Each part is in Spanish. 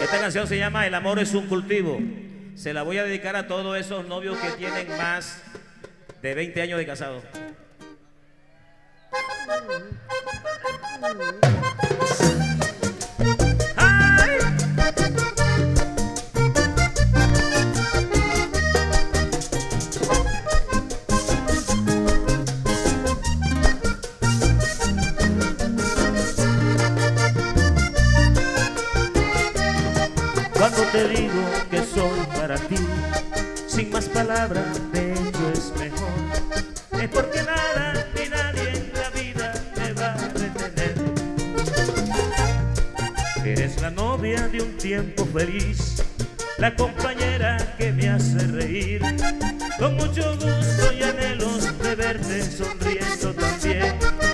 Esta canción se llama El amor es un cultivo. Se la voy a dedicar a todos esos novios que tienen más de 20 años de casado. ¡Ay! Cuando te digo que soy para ti, sin más palabras, de hecho es mejor. Es porque nada ni nadie en la vida me va a detener. Eres la novia de un tiempo feliz, la compañera que me hace reír. Con mucho gusto y anhelos de verte sonriendo también.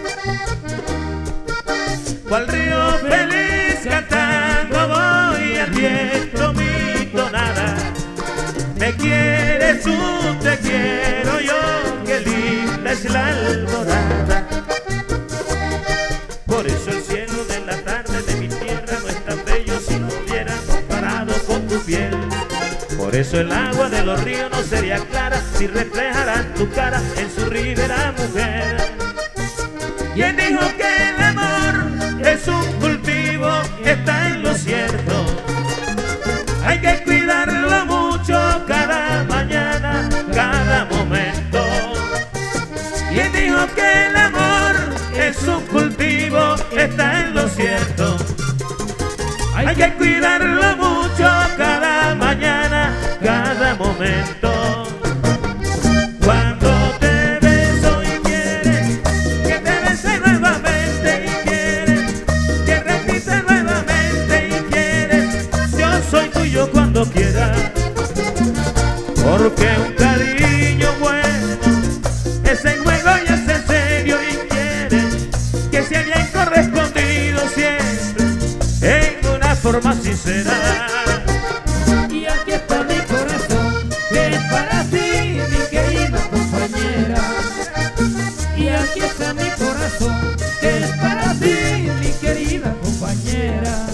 Cual río feliz cantando voy al viento mi tonada. Me quieres tú, te quiero yo, qué linda es la alborada. Por eso el cielo de la tarde de mi tierra no es tan bello si lo hubiera comparado con tu piel. Por eso el agua de los ríos no sería clara si reflejara tu cara en su ribera, mujer. ¿Quién dijo que el amor es un cultivo que está en lo cierto? Hay que cuidarlo mucho cada mañana, cada momento. ¿Quién dijo que el amor es un cultivo que está en lo cierto? Hay que cuidarlo mucho cada mañana, cada momento. Cuando te beso y quieres que te bese nuevamente y quieres que repita nuevamente y quieres, yo soy tuyo cuando quieras. Porque un cariño bueno es en juego y es en serio y quieres que sea bien correspondido siempre en una forma sincera. Y aquí está mi corazón, que es para ti, mi querida compañera. Y aquí está mi corazón, que es para ti, mi querida compañera.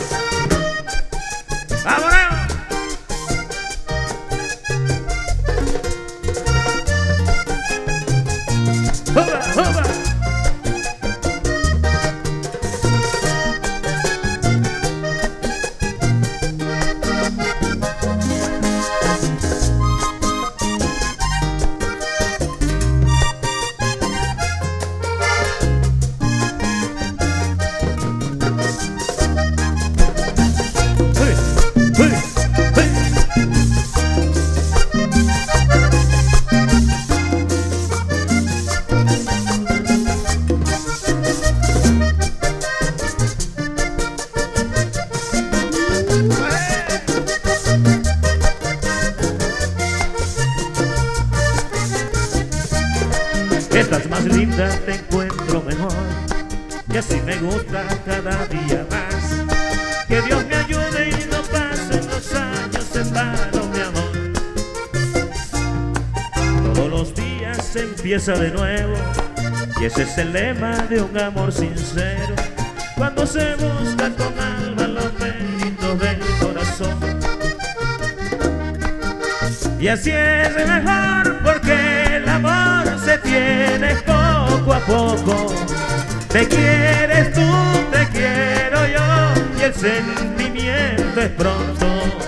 ¡Vámonos! ¡Juba, juba! Estás más linda, te encuentro mejor, y así me gusta cada día más. Que Dios me ayude y no pasen los años en vano, mi amor. Todos los días se empieza de nuevo, y ese es el lema de un amor sincero. Cuando se busca con alma los méritos del corazón. Y así es mejor porque el amor se tiene poco a poco. Te quieres tú, te quiero yo, y el sentimiento es pronto.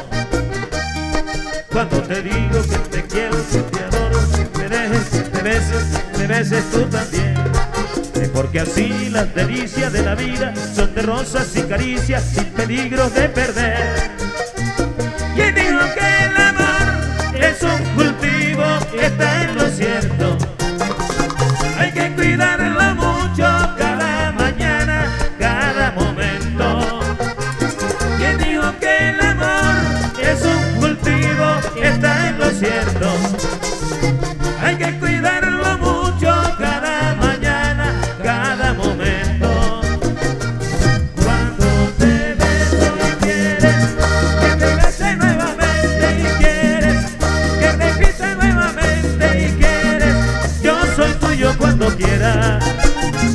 Cuando te digo que te quiero, que te adoro, que me dejes, que me beses tú también. Es porque así las delicias de la vida son de rosas y caricias sin peligros de perder. ¿Quién dijo que el amor es un cultivo que está en lo cierto? Hay que cuidarlo mucho cada mañana, cada momento. ¿Quién dijo que el amor es un cultivo que está en lo cierto? Hay que cuidarlo mucho cada mañana, cada momento. Cuando te beso y quieres que te bese nuevamente y quieres que repita nuevamente y quieres, yo soy tuyo cuando quieras.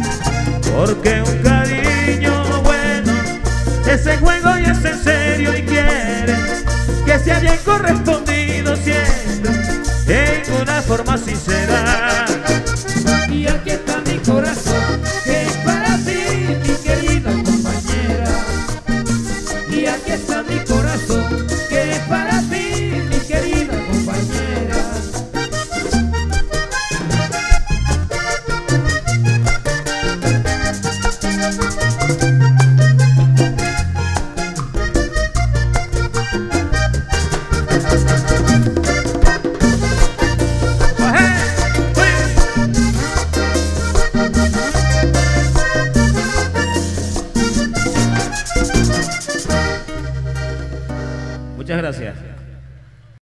Porque un cariño bueno es en juego y es en serio y gracias.